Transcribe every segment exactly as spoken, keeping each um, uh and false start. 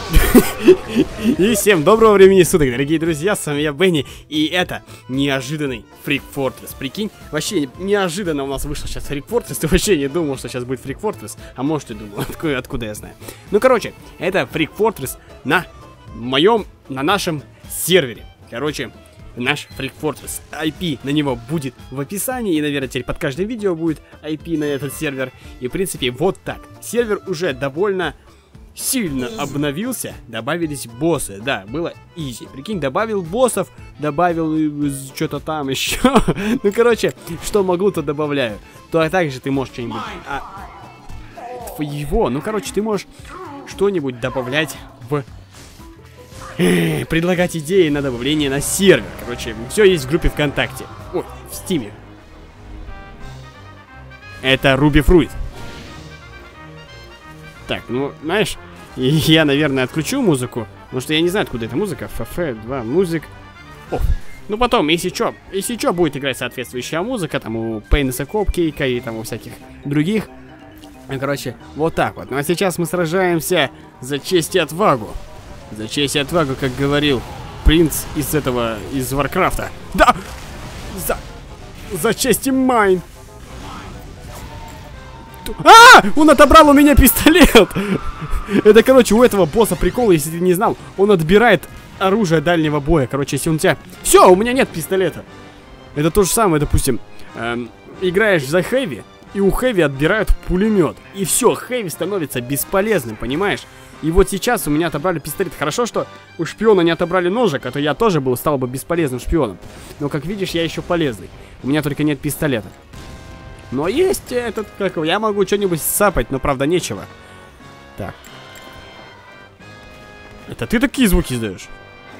И всем доброго времени суток, дорогие друзья, с вами я, Бенни, и это неожиданный Freak Fortress. Прикинь, вообще неожиданно у нас вышел сейчас Freak Fortress, ты вообще не думал, что сейчас будет Freak Fortress, а может и думал, откуда, откуда я знаю. Ну, короче, это Freak Fortress на моем, на нашем сервере. Короче, наш Freak Fortress, ай пи на него будет в описании, и, наверное, теперь под каждым видео будет ай пи на этот сервер. И, в принципе, вот так. Сервер уже довольно сильно обновился, добавились боссы, да, было изи. Прикинь, добавил боссов, добавил что-то там еще. Ну, короче, что могу, то добавляю. То а также ты можешь что-нибудь... А... Его, ну, короче, ты можешь что-нибудь добавлять в... Предлагать идеи на добавление на сервер. Короче, все есть в группе ВКонтакте. Ой, в Стиме. Это Ruby Fruit. Так, ну, знаешь, я, наверное, отключу музыку, потому что я не знаю, откуда эта музыка. эф эф два, музык. О, ну потом, если что, если что, будет играть соответствующая музыка, там у Пейнеса Копкейка и там у всяких других. Короче, вот так вот. Ну а сейчас мы сражаемся за честь и отвагу. За честь и отвагу, как говорил принц из этого, из Варкрафта. Да! За... За честь и майн! А! Он отобрал у меня пистолет! Это, короче, у этого босса прикол, если ты не знал. Он отбирает оружие дальнего боя. Короче, если он тебя... Все, у меня нет пистолета. Это то же самое, допустим. Эм, играешь за Хэви, и у Хэви отбирают пулемет. И все, Хэви становится бесполезным, понимаешь? И вот сейчас у меня отобрали пистолет. Хорошо, что у шпиона не отобрали ножик, а то я тоже был, стал бы бесполезным шпионом. Но, как видишь, я еще полезный. У меня только нет пистолета. Но есть этот, как я могу что-нибудь сапать, но правда нечего. Так. Это ты такие звуки издаешь?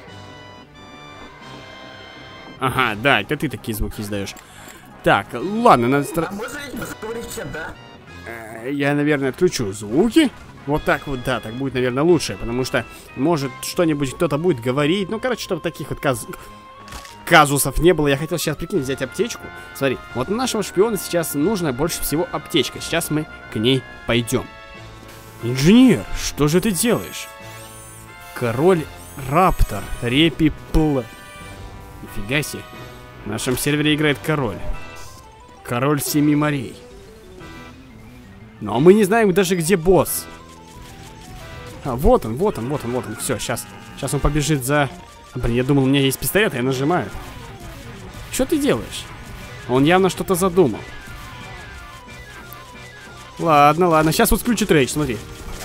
Ага, да, это ты такие звуки издаешь. Так, ладно, надо... Стра... Я, наверное, отключу звуки. Вот так вот, да, так будет, наверное, лучше. Потому что, может, что-нибудь кто-то будет говорить. Ну, короче, чтобы таких вот каз... казусов не было. Я хотел сейчас, прикинь, взять аптечку. Смотри, вот нашего шпиона сейчас нужно больше всего аптечка. Сейчас мы к ней пойдем. Инженер, что же ты делаешь? Король Раптор, Репи Пл. Нифига себе. В нашем сервере играет король. Король Семи морей. Но мы не знаем даже, где босс. А, вот он, вот он, вот он, вот он. Все, сейчас. Сейчас он побежит за... Блин, я думал, у меня есть пистолет, а я нажимаю. Что ты делаешь? Он явно что-то задумал. Ладно, ладно. Сейчас вот включит рейдж, смотри.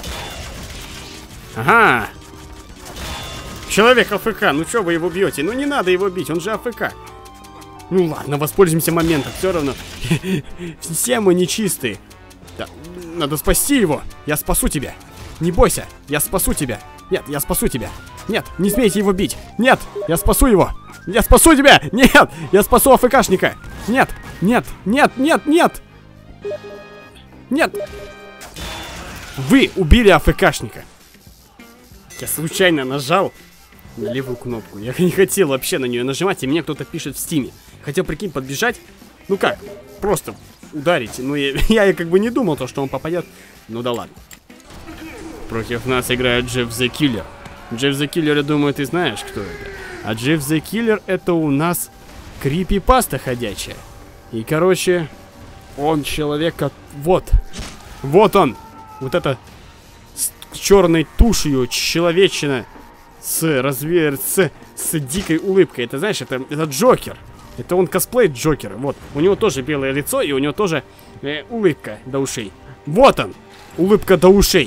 Ага. Человек АФК. Ну что вы его бьете? Ну не надо его бить, он же АФК. Ну ладно, воспользуемся моментом. Все равно. Все мы нечистые. Да, надо спасти его. Я спасу тебя. Не бойся, я спасу тебя. Нет, я спасу тебя. Нет, не смейте его бить. Нет, я спасу его. Я спасу тебя. Нет, я спасу АФКшника. Нет, нет, нет, нет, нет. Нет. Вы убили АФКшника. Я случайно нажал на левую кнопку. Я не хотел вообще на нее нажимать, и мне кто-то пишет в стиме. Хотел, прикинь, подбежать. Ну как, просто ударить. Ну я, я как бы не думал, то, что он попадет. Ну да ладно. Против нас играет Джефф the Killer. Джефф the Killer, я думаю, ты знаешь, кто это. А Джефф the Killer это у нас крипипаста ходячая. И, короче, он человек как... Вот. Вот он. Вот это с черной тушью человечина с развер... с, с дикой улыбкой. Это, знаешь, это, это Джокер. Это он косплеит Джокера. Вот. У него тоже белое лицо, и у него тоже э, улыбка до ушей. Вот он. Улыбка до ушей.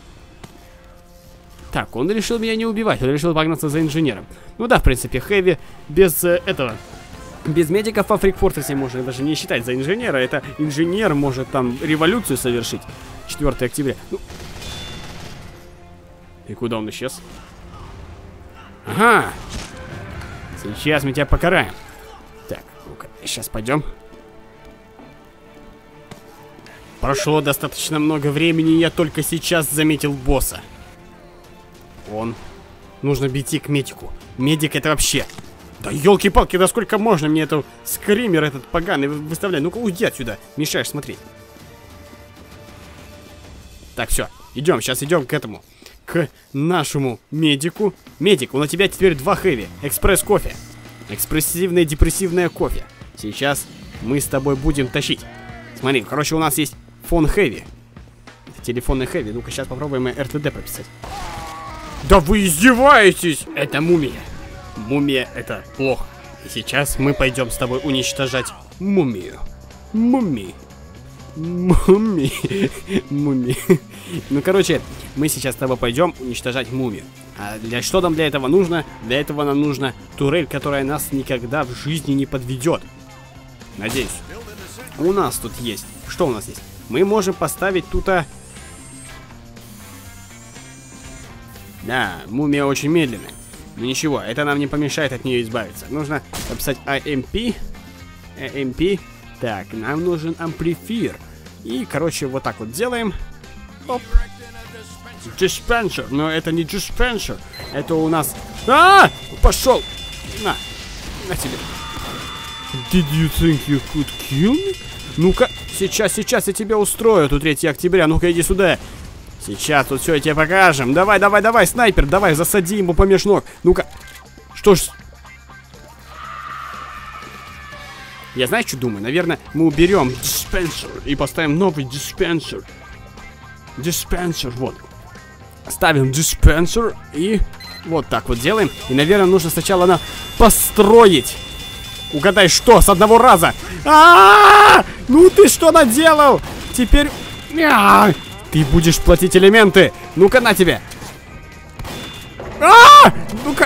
Так, он решил меня не убивать, он решил погнаться за инженером. Ну да, в принципе, Хэви без э, этого, без медиков во Freak Fortress можно даже не считать за инженера. Это инженер может там революцию совершить. четвёртого октября. Ну. И куда он исчез? Ага. Сейчас мы тебя покараем. Так, ну-ка, сейчас пойдем. Прошло достаточно много времени, и я только сейчас заметил босса. Он. Нужно бить к медику. Медик это вообще... Да елки-палки, да сколько можно мне эту скример этот поганый выставлять? Ну-ка уйди отсюда. Мешаешь, смотри. Так, все. Идем, сейчас идем к этому. к нашему медику. Медик, у тебя теперь два хэви. Экспресс кофе. Экспрессивное депрессивное кофе. Сейчас мы с тобой будем тащить. Смотри, короче, у нас есть фон хэви. Телефонный хэви. Ну-ка, сейчас попробуем эр тэ дэ прописать. Да вы издеваетесь! Это мумия. Мумия — это плохо. И сейчас мы пойдем с тобой уничтожать мумию. Муми. Муми. Муми. Ну, короче, мы сейчас с тобой пойдем уничтожать мумию. А для что нам для этого нужно? Для этого нам нужна турель, которая нас никогда в жизни не подведет. Надеюсь. У нас тут есть. Что у нас есть? Мы можем поставить тут... А... Да, мумия очень медленная. Но ничего, это нам не помешает от нее избавиться. Нужно написать эй эм пи. эй эм пи. Так, нам нужен амплифир. И, короче, вот так вот делаем. Оп. Диспенсер. Но это не диспенсер. Это у нас... А! Пошел! На. На тебе. Did you think you could kill me? Ну-ка, сейчас, сейчас я тебя устрою. Тут третьего октября. Ну-ка, иди сюда. Сейчас тут все тебе покажем. Давай, давай, давай, снайпер. Давай, засади ему помеж ног. Ну-ка. Что ж... Я знаю, что думаю. Наверное, мы уберем диспенсер и поставим новый диспенсер. Диспенсер, вот. Ставим диспенсер и вот так вот делаем. И, наверное, нужно сначала на построить. Угадай, что? С одного раза. А-а-а! Ну ты что наделал? Теперь... А-а-а! Ты будешь платить элементы. Ну-ка, на тебе. А-а-а! Ну-ка.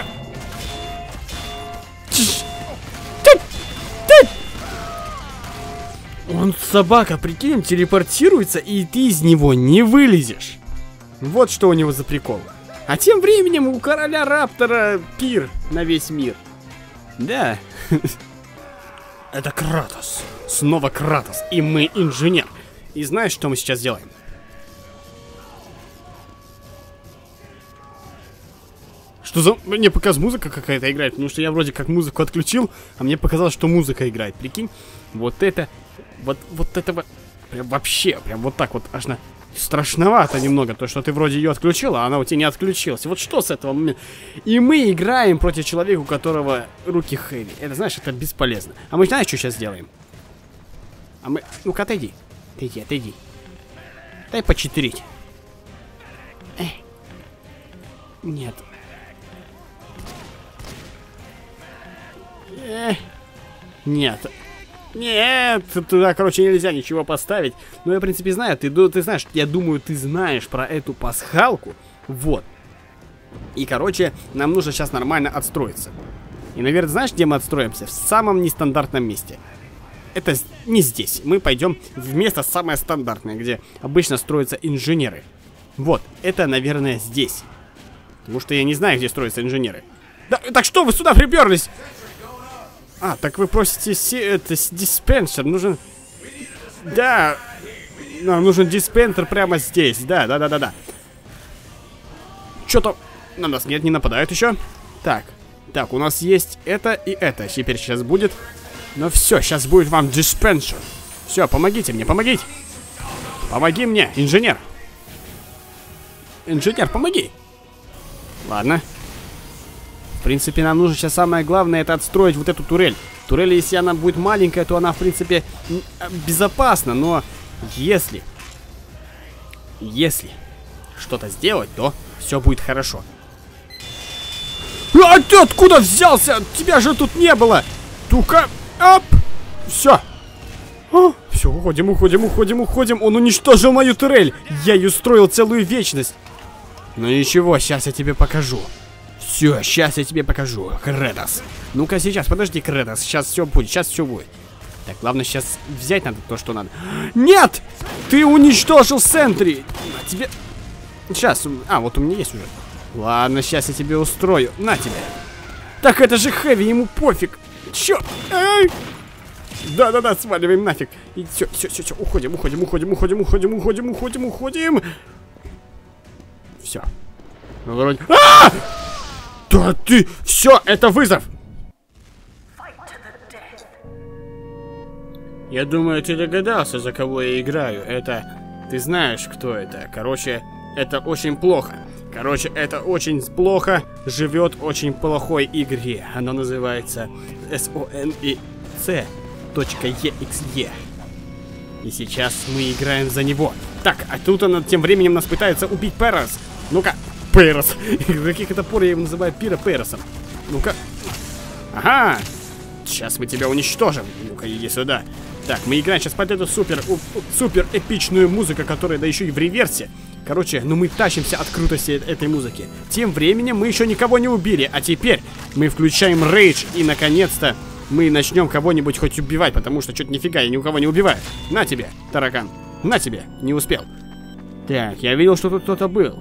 Он, собака, прикинь, телепортируется, и ты из него не вылезешь. Вот что у него за прикол. А тем временем у короля Раптора пир на весь мир. Да. Это Кратос. Снова Кратос. И мы инженер. И знаешь, что мы сейчас делаем? Что за... Мне показ музыка какая-то играет. Потому что я вроде как музыку отключил, а мне показалось, что музыка играет. Прикинь. Вот это... Вот, вот этого... Прям вообще, прям вот так вот аж на... Страшновато немного, то, что ты вроде ее отключила, а она у тебя не отключилась. Вот что с этого момента? И мы играем против человека, у которого руки хэви. Это, знаешь, это бесполезно. А мы знаешь, что сейчас делаем? А мы... Ну-ка, отойди. Отойди, отойди. Дай почетырить. Эй. Нет. Эх. Нет. Нет, туда, короче, нельзя ничего поставить. Но я, в принципе, знаю, ты, ты знаешь, я думаю, ты знаешь про эту пасхалку. Вот. И, короче, нам нужно сейчас нормально отстроиться. И, наверное, знаешь, где мы отстроимся? В самом нестандартном месте. Это не здесь. Мы пойдем в место самое стандартное, где обычно строятся инженеры. Вот, это, наверное, здесь. Потому что я не знаю, где строятся инженеры. Да, так что вы сюда приперлись? А, так вы просите си это диспенсер. Нужен... Да. Нам нужен диспенсер прямо здесь. Да, да, да, да, да. Что-то... На нас нет, не нападают еще. Так. Так, у нас есть это и это. Теперь сейчас будет. Но все, сейчас будет вам диспенсер. Все, помогите мне, помогите. Помоги мне, инженер. Инженер, помоги. Ладно. В принципе, нам нужно сейчас самое главное, это отстроить вот эту турель. Турель, если она будет маленькая, то она, в принципе, безопасна. Но если, если что-то сделать, то все будет хорошо. А ты откуда взялся? Тебя же тут не было. Ну-ка, оп. Все. Все, уходим, уходим, уходим, уходим. Он уничтожил мою турель. Я ее строил целую вечность. Ну ничего, сейчас я тебе покажу. Все, сейчас я тебе покажу, Кратос. Ну-ка сейчас, подожди, Кратос, сейчас все будет, сейчас все будет. Так, главное сейчас взять надо то, что надо. Нет! Ты уничтожил Сентри! Тебе... Сейчас, а, вот у меня есть уже. Ладно, сейчас я тебе устрою. На тебе. Так это же Хэви, ему пофиг. Чё? Да-да-да, сваливаем нафиг. И все, все, все, все, уходим, уходим, уходим, уходим, уходим, уходим, уходим, уходим. Все. Вроде... А! Да ты... Все, это вызов! Я думаю, ты догадался, за кого я играю. Это... Ты знаешь, кто это. Короче, Это очень плохо. Короче, это очень плохо живет очень плохой игре. Оно называется Sonic точка и экс и. И сейчас мы играем за него. Так, а тут он тем временем нас пытается убить Перос. Ну-ка, Перос. С каких это пор я его называю Пира Перосом? Ну-ка. Ага. Сейчас мы тебя уничтожим. Ну-ка, иди сюда. Так, мы играем сейчас под эту супер, у, супер эпичную музыку, которая да еще и в реверсе. Короче, ну мы тащимся от крутости этой музыки. Тем временем мы еще никого не убили, а теперь мы включаем рейдж и наконец-то мы начнем кого-нибудь хоть убивать, потому что что-то нифига я ни у кого не убиваю. На тебе, таракан. На тебе, не успел. Так, я видел, что тут кто-то был.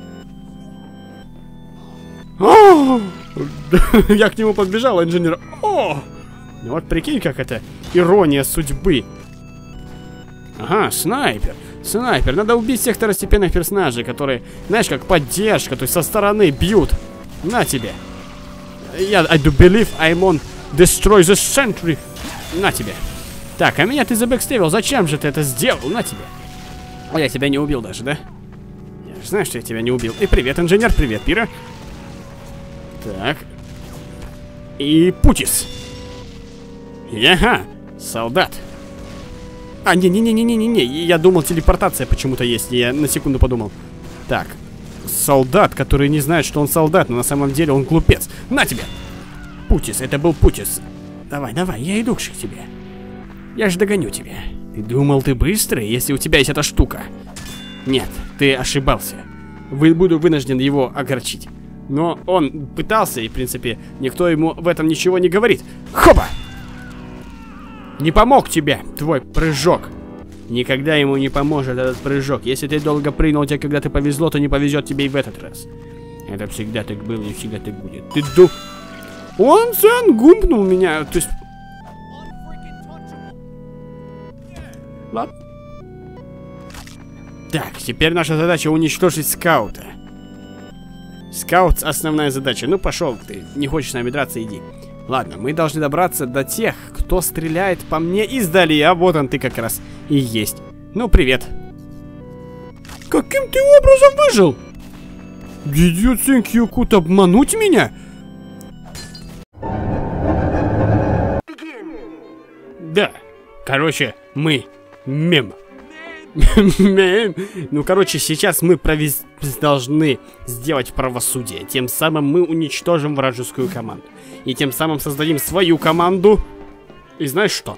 О! Я к нему подбежал, инженер. О! Вот прикинь, как это ирония судьбы. Ага, снайпер. Снайпер. Надо убить всех второстепенных персонажей, которые, знаешь, как поддержка, то есть со стороны бьют. На тебе. Я I do believe I'm on destroy the century. На тебе. Так, а меня ты забэкстевил. Зачем же ты это сделал? На тебе. О, я тебя не убил даже, да? Я же знаю, что я тебя не убил. И привет, инженер. Привет, Пира. Так. И Путис. Яга, солдат. А, не-не-не-не-не-не, я думал, телепортация почему-то есть, я на секунду подумал. Так, солдат, который не знает, что он солдат, но на самом деле он глупец. На тебе! Путис, это был Путис. Давай, давай, я иду к тебе. Я же догоню тебя. Ты думал, ты быстрый, если у тебя есть эта штука? Нет, ты ошибался. Вы, буду вынужден его огорчить. Но он пытался, и в принципе, никто ему в этом ничего не говорит. Хоба! Не помог тебе твой прыжок. Никогда ему не поможет этот прыжок. Если ты долго прыгнул, тебе когда-то повезло, то не повезет тебе и в этот раз. Это всегда так было и всегда так будет. Ты ду... Он сам гумпнул меня. То есть... Ладно. Так, теперь наша задача уничтожить скаута. Скаут основная задача. Ну пошел ты. Не хочешь с нами драться, иди. Ладно, мы должны добраться до тех, кто стреляет по мне издали. А вот он ты как раз и есть. Ну, привет. Каким ты образом выжил? Did you think you could обмануть меня? Да. Короче, мы мем. Мем. Ну, короче, сейчас мы провез... должны сделать правосудие. Тем самым мы уничтожим вражескую команду. И тем самым создадим свою команду. И знаешь что?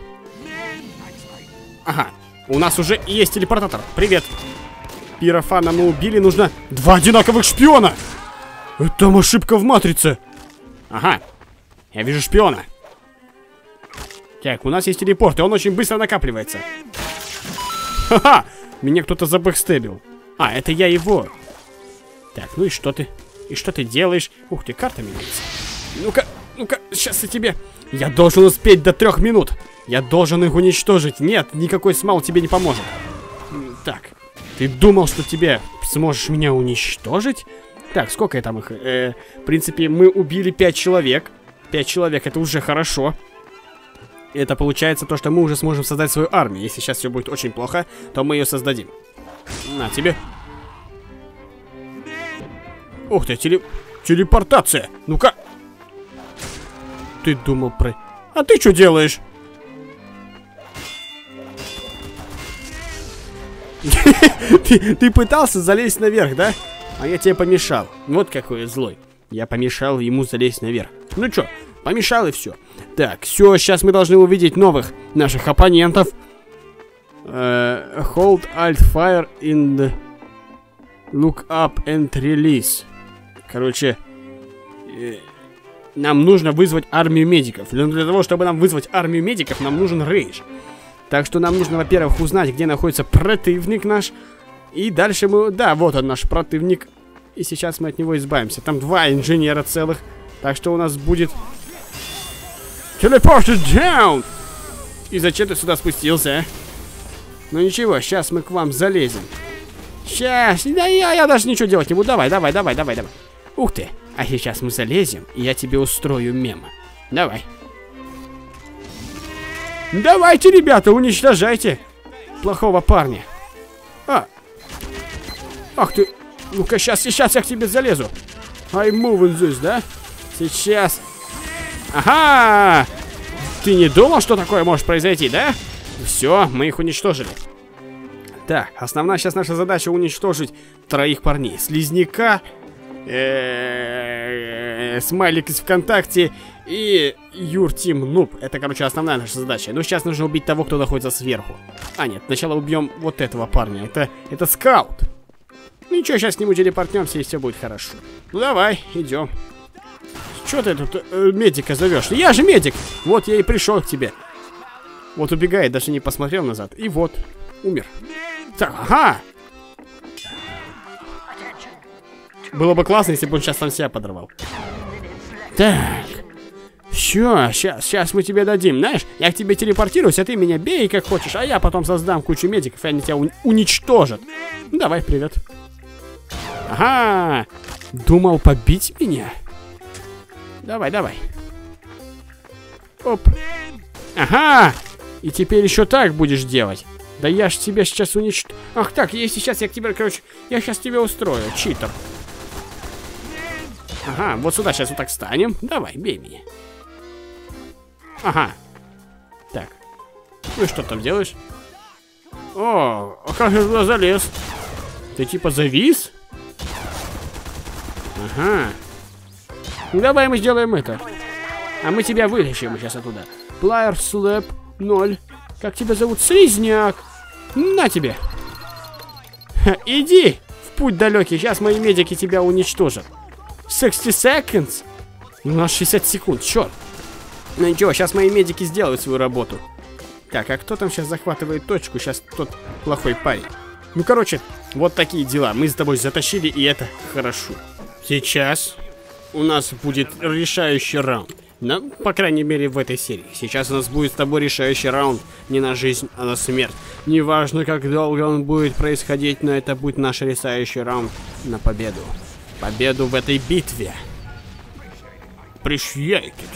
Ага, у нас уже есть телепортатор. Привет. Пирофана мы убили, нужно два одинаковых шпиона. Это там ошибка в матрице. Ага, я вижу шпиона. Так, у нас есть телепорт, и он очень быстро накапливается. Ха-ха, меня кто-то забэкстебил. А, это я его. Так, ну и что ты? И что ты делаешь? Ух ты, карта меняется. Ну-ка, ну-ка, сейчас я тебе... Я должен успеть до трех минут. Я должен их уничтожить. Нет, никакой смал тебе не поможет. Так, ты думал, что тебе сможешь меня уничтожить? Так, сколько я там их? Э, в принципе, мы убили пять человек. Пять человек, это уже хорошо. Это получается то, что мы уже сможем создать свою армию. Если сейчас все будет очень плохо, то мы ее создадим. На тебе. Ух ты, теле... телепортация. Ну-ка. Ты думал про... А ты что делаешь? ты, ты пытался залезть наверх, да? А я тебе помешал. Вот какой злой. Я помешал ему залезть наверх. Ну что, помешал и все. Так, все, сейчас мы должны увидеть новых наших оппонентов. Uh, hold Alt Fire in the Look up and release. Короче, э, нам нужно вызвать армию медиков. Но для того, чтобы нам вызвать армию медиков, нам нужен рейдж. Так что нам нужно, во-первых, узнать, где находится противник наш. И дальше мы... Да, вот он наш противник. И сейчас мы от него избавимся. Там два инженера целых. Так что у нас будет... Teleported down! И зачем ты сюда спустился, а? Ну ничего, сейчас мы к вам залезем. Сейчас, да я, я даже ничего делать не буду. Давай, давай, давай, давай, давай. Ух ты, а сейчас мы залезем, и я тебе устрою мем. Давай. Давайте, ребята, уничтожайте плохого парня. А. Ах ты, Ну-ка, сейчас, сейчас я к тебе залезу. I'm moving this, да? Сейчас. Ага! Ты не думал, что такое может произойти, да? Все, мы их уничтожили. Так, основная сейчас наша задача уничтожить троих парней. Слизняка, Смайлик из ВКонтакте и Юртим Нуб. Это, короче, основная наша задача. Но сейчас нужно убить того, кто находится сверху. А, нет, сначала убьем вот этого парня. Это, это скаут. Ну ничего, сейчас к нему телепортнемся, и все будет хорошо. Ну давай, идем. Че ты тут э, медика зовешь? Я же медик! Вот я и пришел к тебе. Вот убегает, даже не посмотрел назад. И вот, умер. Так, ага! Было бы классно, если бы он сейчас сам себя подорвал. Так. Все, сейчас, сейчас мы тебе дадим. Знаешь, я к тебе телепортируюсь, а ты меня бей как хочешь, а я потом создам кучу медиков, и они тебя уни уничтожат. Ну, давай, привет. Ага! Думал побить меня? Давай, давай. Оп. Ага! И теперь еще так будешь делать. Да я ж тебя сейчас уничтожу. Ах так, если сейчас я к тебе, короче, я сейчас тебя устрою, читер. Ага, вот сюда сейчас вот так встанем. Давай, бей меня. Ага. Так. Ну и что там делаешь? О, а как я туда залез? Ты типа завис? Ага. Ну давай мы сделаем это. А мы тебя вытащим сейчас оттуда. Плайер слэп ноль. Как тебя зовут? Слизняк. На тебе. Ха, иди в путь далекий. Сейчас мои медики тебя уничтожат. шестьдесят seconds. У нас шестьдесят секунд, черт. Ну ничего, сейчас мои медики сделают свою работу. Так, а кто там сейчас захватывает точку? Сейчас тот плохой парень. Ну короче, вот такие дела. Мы с тобой затащили, и это хорошо. Сейчас у нас будет решающий раунд. Ну, по крайней мере, в этой серии. Сейчас у нас будет с тобой решающий раунд. Не на жизнь, а на смерть. Неважно, как долго он будет происходить, но это будет наш решающий раунд на победу. Победу в этой битве. Appreciate it.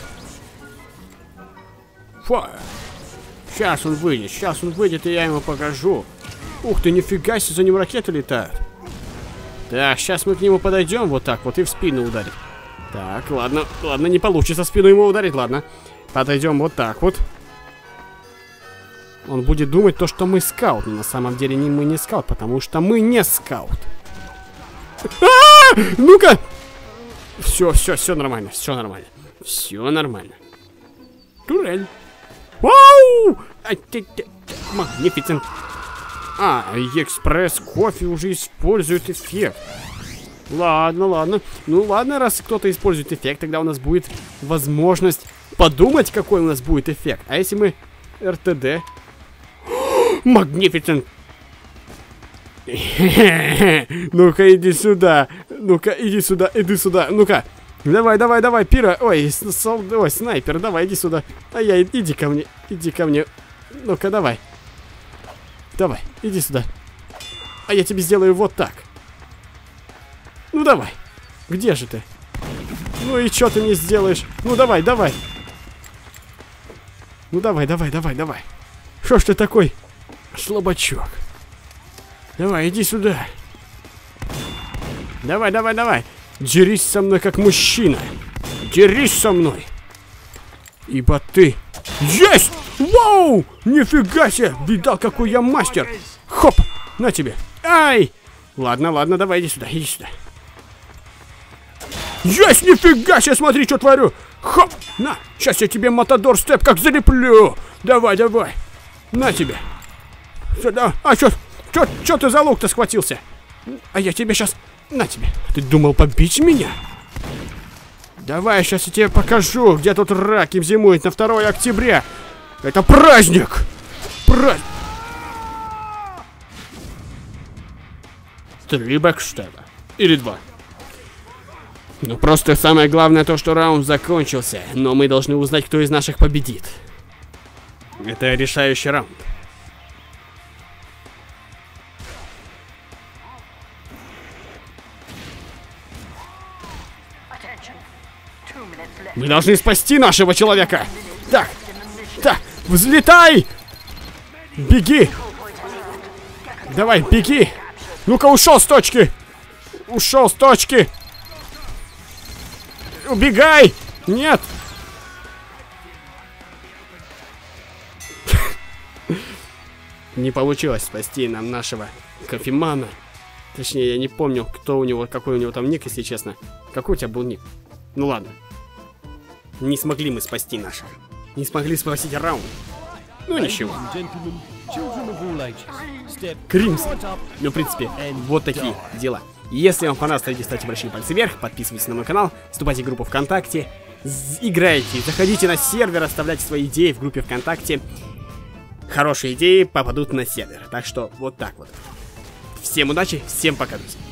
Fire. Сейчас он выйдет, сейчас он выйдет, и я ему покажу. Ух ты, нифига себе, за ним ракеты летают. Так, сейчас мы к нему подойдем вот так вот и в спину ударим. Так, ладно, ладно, не получится в спину ему ударить, ладно. Подойдем вот так вот. Он будет думать то, что мы скаут, но на самом деле не мы не скаут, потому что мы не скаут. А-а-а! Ну-ка! Все, все, все нормально, все нормально. Все нормально. Турель. Вау! Магнифицент. А, экспресс кофе уже использует эффект. Ладно, ладно. Ну ладно, раз кто-то использует эффект, тогда у нас будет возможность подумать, какой у нас будет эффект. А если мы эр тэ дэ? Магнифицент. Ну-ка, иди сюда. Ну-ка, иди сюда, иди сюда. Ну-ка. Давай, давай, давай, пира. Ой, сол... Ой, снайпер, давай, иди сюда. А я, иди ко мне, иди ко мне. Ну-ка, давай. Давай, иди сюда. А я тебе сделаю вот так. Ну давай. Где же ты? Ну и что ты мне сделаешь? Ну давай, давай. Ну давай, давай, давай, давай. Что ж ты такой слабачок? Давай, иди сюда. Давай, давай, давай. Дерись со мной как мужчина. Дерись со мной. Ибо ты... Есть! Вау! Нифига себе! Видал, какой я мастер! Хоп! На тебе! Ай! Ладно, ладно, давай, иди сюда, иди сюда. Есть! Нифига себе! Смотри, что творю! Хоп! На! Сейчас я тебе матадор степ как залеплю! Давай, давай! На тебе! Сюда! А, что? Что, что ты за лук-то схватился? А я тебе сейчас... На тебе! Ты думал побить меня? Давай, сейчас я тебе покажу, где тут раки зимуют на второе октября. Это праздник! Праздник! Три бэкштеба. Или два. Ну просто самое главное то, что раунд закончился. Но мы должны узнать, кто из наших победит. Это решающий раунд. Мы должны спасти нашего человека. Так, так, взлетай! Беги! Давай, беги! Ну-ка, ушел с точки! ушел с точки. Убегай! Нет! Не получилось спасти нам нашего кофемана. Точнее, я не помню, кто у него, какой у него там ник, если честно. Какой у тебя был ник? Ну ладно. Не смогли мы спасти наших. Не смогли спасти раунд. Ну ничего. Кримс. Ну, в принципе, вот такие дела. Если вам понравилось, ставьте большие пальцы вверх, подписывайтесь на мой канал, вступайте в группу ВКонтакте, играйте, заходите на сервер, оставляйте свои идеи в группе ВКонтакте. Хорошие идеи попадут на сервер. Так что вот так вот. Всем удачи, всем пока, друзья.